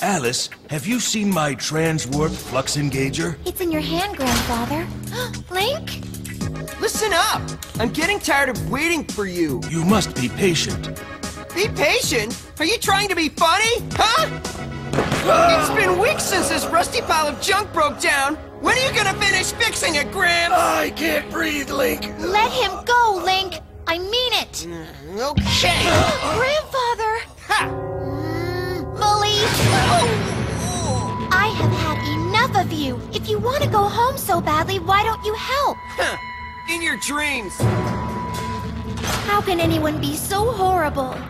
Alice, have you seen my transwarp flux engager? It's in your hand, Grandfather. Lync? Listen up! I'm getting tired of waiting for you. You must be patient. Be patient? Are you trying to be funny? Huh? It's been weeks since this rusty pile of junk broke down. When are you gonna finish fixing it, Gramps? I can't breathe, Lync. Let him go, Lync. I mean it. Okay. Grandfather! Ha! Bully! I have had enough of you. If you want to go home so badly, why don't you help? Huh. In your dreams. How can anyone be so horrible?